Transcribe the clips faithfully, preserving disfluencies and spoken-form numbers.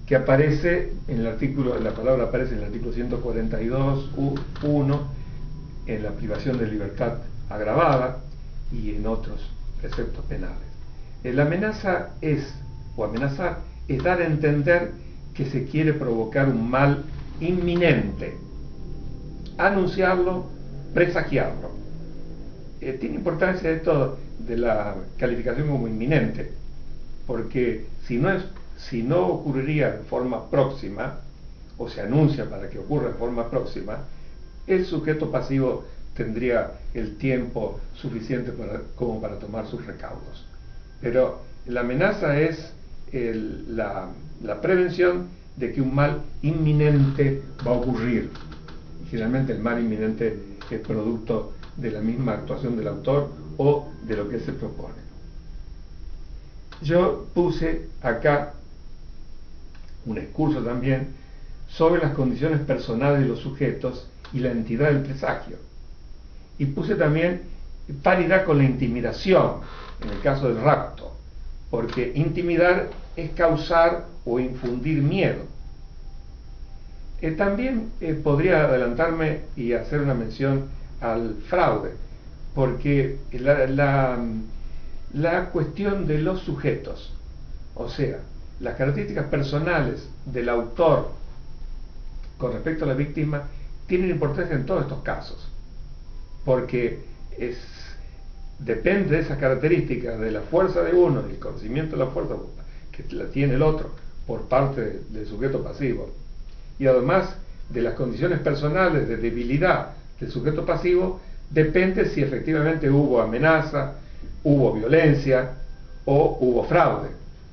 que aparece en el artículo, la palabra aparece en el artículo ciento cuarenta y dos punto uno, en la privación de libertad agravada y en otros preceptos penales. La amenaza es, o amenazar, es dar a entender que se quiere provocar un mal inminente, anunciarlo, presagiarlo. Eh, tiene importancia esto de la calificación como inminente, porque si no, es, si no ocurriría de forma próxima, o se anuncia para que ocurra de forma próxima, el sujeto pasivo tendría el tiempo suficiente para, como para tomar sus recaudos. Pero la amenaza es el, la, la prevención de que un mal inminente va a ocurrir. Y generalmente el mal inminente es producto de la misma actuación del autor o de lo que se propone. Yo puse acá un excurso también sobre las condiciones personales de los sujetos y la entidad del presagio. Y puse también paridad con la intimidación, en el caso del rapto, porque intimidar es causar o infundir miedo. Eh, también eh, podría adelantarme y hacer una mención al fraude, porque la, la, la cuestión de los sujetos, o sea, las características personales del autor con respecto a la víctima, tienen importancia en todos estos casos, porque es, depende de esas características, de la fuerza de uno, del conocimiento de la fuerza que la tiene el otro por parte de, del sujeto pasivo, y además de las condiciones personales de debilidad del sujeto pasivo, depende si efectivamente hubo amenaza, hubo violencia o hubo fraude.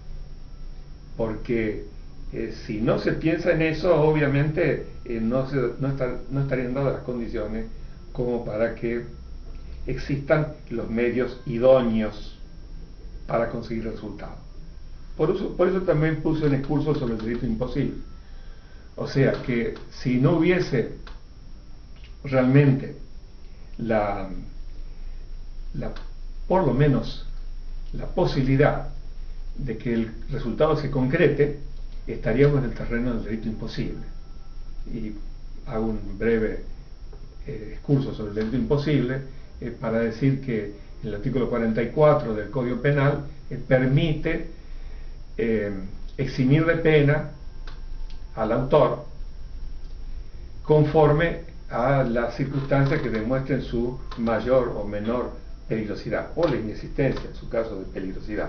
Porque eh, si no se piensa en eso, obviamente eh, no, se, no, está, no estarían dadas las condiciones como para que existan los medios idóneos para conseguir resultados. Por eso, por eso también puse un excurso sobre el delito imposible. O sea que si no hubiese realmente la, la, por lo menos la posibilidad de que el resultado se concrete, estaríamos en el terreno del delito imposible. Y hago un breve eh, excurso sobre el delito imposible eh, para decir que el artículo cuarenta y cuatro del Código Penal eh, permite eh, eximir de pena al autor conforme a las circunstancias que demuestren su mayor o menor peligrosidad, o la inexistencia, en su caso, de peligrosidad.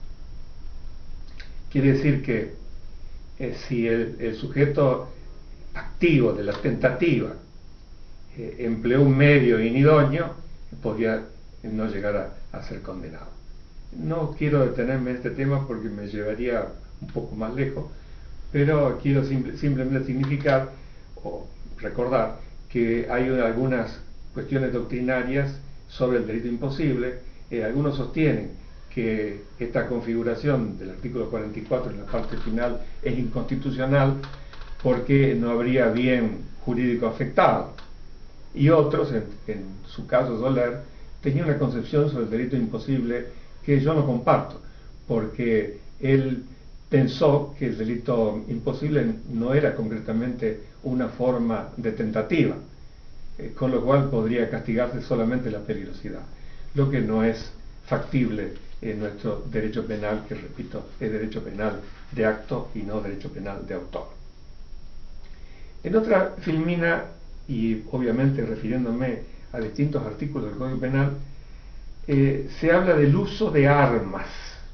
Quiere decir que eh, si el, el sujeto activo de la tentativa eh, empleó un medio inidóneo, podría no llegar a, a ser condenado. No quiero detenerme en este tema porque me llevaría un poco más lejos, pero quiero simple, simplemente significar o recordar que hay algunas cuestiones doctrinarias sobre el delito imposible. Eh, algunos sostienen que esta configuración del artículo cuarenta y cuatro en la parte final es inconstitucional porque no habría bien jurídico afectado, y otros, en, en su caso Soler, tenían una concepción sobre el delito imposible que yo no comparto, porque él pensó que el delito imposible no era concretamente una forma de tentativa, eh, con lo cual podría castigarse solamente la peligrosidad, lo que no es factible en nuestro derecho penal, que repito, es derecho penal de acto y no derecho penal de autor. En otra filmina, y obviamente refiriéndome a distintos artículos del Código Penal, eh, se habla del uso de armas.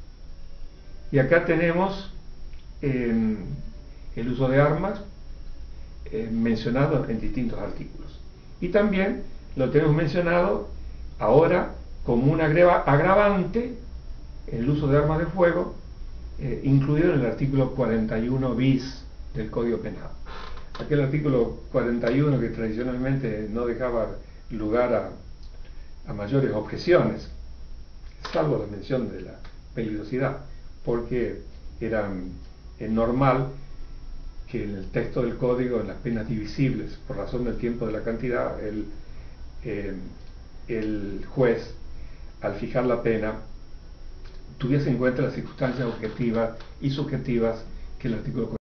Y acá tenemos eh, el uso de armas eh, mencionado en distintos artículos. Y también lo tenemos mencionado ahora como un agravante, el uso de armas de fuego, eh, incluido en el artículo cuarenta y uno bis del Código Penal. Aquel artículo cuarenta y uno que tradicionalmente no dejaba lugar a, a mayores objeciones, salvo la mención de la peligrosidad, porque era eh, normal que en el texto del código, en las penas divisibles por razón del tiempo de la cantidad, el, eh, el juez, al fijar la pena, tuviese en cuenta las circunstancias objetivas y subjetivas que el artículo